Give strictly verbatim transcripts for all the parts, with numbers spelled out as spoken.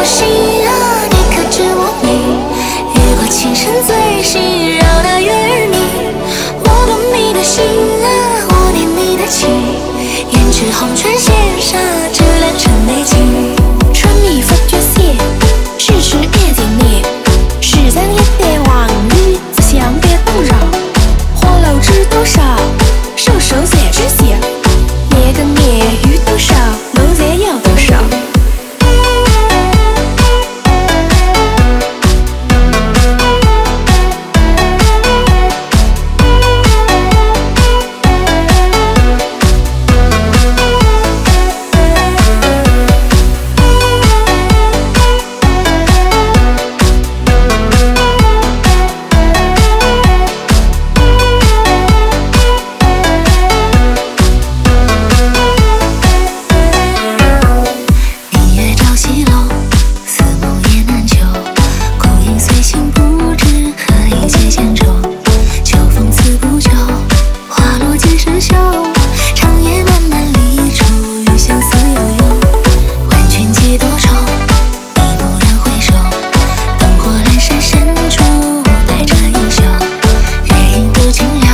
心啊，你可知我迷？越过情深最细，绕那月儿明。我懂你的心啊，我念你的情。胭脂红唇羡煞，只恋成美景。春蜜发绝写，世事也经年。世上一点往日，自相别不扰。花楼知多少？瘦手写知晓。年跟年遇多少？路在要多少？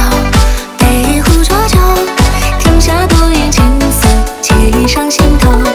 上心头。